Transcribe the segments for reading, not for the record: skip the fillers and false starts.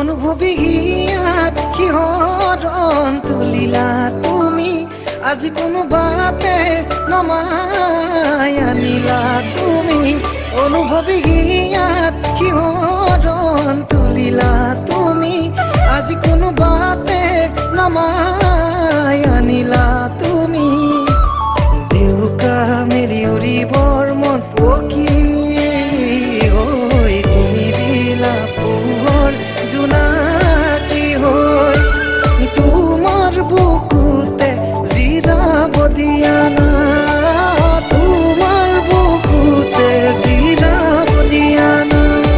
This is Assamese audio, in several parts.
অনুভৱী হিয়াত কিহৰণ তুলিলা তুমি আজি কোনোবাতে নমাই আনিলা তুমি অনুভৱী হিয়াত কিহৰণ তুলিলা তুমি আজি কোনোবাতে নমাই আনিলা তুমি দেউকা মেৰি উৰিবৰ মন পকি হৈ তুমি দিলা পোহৰ জোনাকী হৈ তোমাৰ বুকুতে জিৰাব দিয়া না তোমাৰ বুকুতে জিৰাব দিয়া না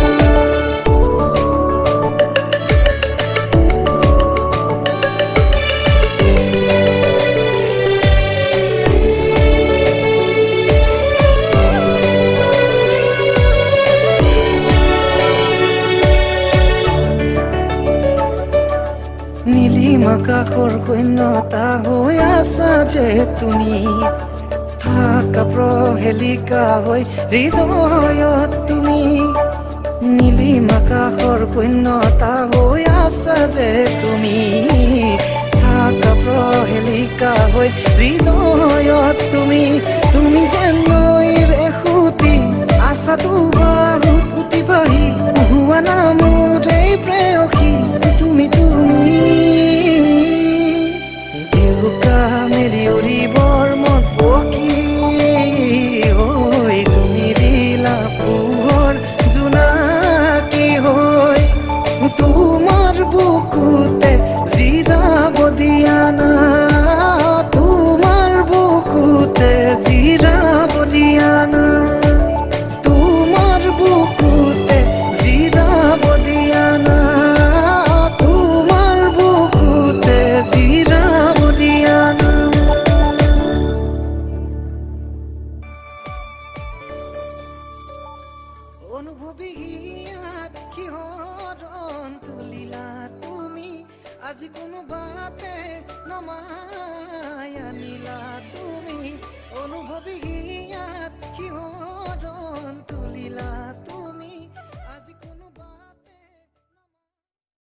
আকাশৰ কন্যতা হৈ আছা যে তুমি থাকা প্ৰহেলিকা হৈ হৃদয়ত তুমি নীলিম আকাশৰ কন্যতা হৈ আছা যে তুমি থাকা প্ৰহেলিকা হৈ হৃদয়ত তুমি তুমি যেন নৈৰ এখুটি আছা দুবাহুত উঠিবাহি হোৱা না মোৰ এই প্ৰেয়সী তুমি তুমি মেৰি উৰিবৰ মন পকি হৈ তুমি দিলা পোহৰ জোনাকী হৈ তোমাৰ বুকুতে জিৰাব দিয়া না তোমাৰ বুকুতে জিৰাব দিয়া না তোমাৰ বুকুতে জিৰাব দিয়া না তোমাৰ বুকুতে জিৰাব দিয়া না অনুভৱী হিয়াত কিহৰণ তুলিলা তুমি আজি কোনোবাতে নমাই আনিলা তুমি অনুভৱী হিয়াত কিহৰণ তুলিলা